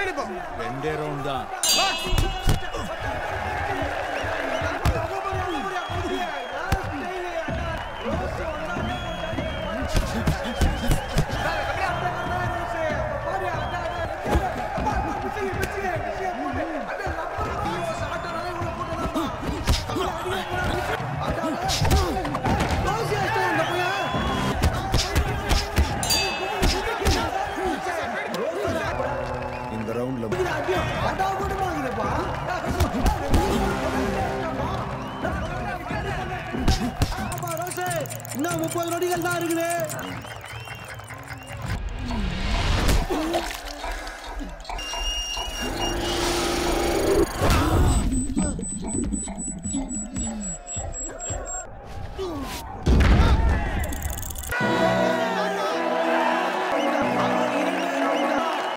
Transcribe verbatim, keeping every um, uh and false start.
ரெண்டே ரவுண்ட் தான். இந்த ரவுண்ட்ல இன்னும் முப்பது நொடிகள் தான் இருக்குது.